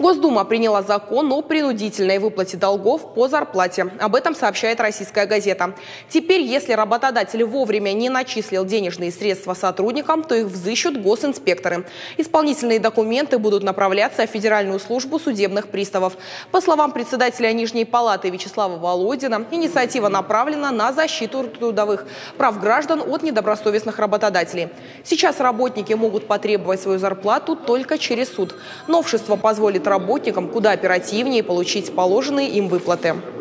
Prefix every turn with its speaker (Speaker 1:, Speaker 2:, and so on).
Speaker 1: Госдума приняла закон о принудительной выплате долгов по зарплате. Об этом сообщает «Российская газета». Теперь, если работодатель вовремя не начислил денежные средства сотрудникам, то их взыщут госинспекторы. Исполнительные документы будут направляться в Федеральную службу судебных приставов. По словам председателя Нижней палаты Вячеслава Володина, инициатива направлена на защиту трудовых прав граждан от недобросовестных работодателей. Сейчас работники могут потребовать свою зарплату только через суд. Новшество позволит работникам куда оперативнее получить положенные им выплаты.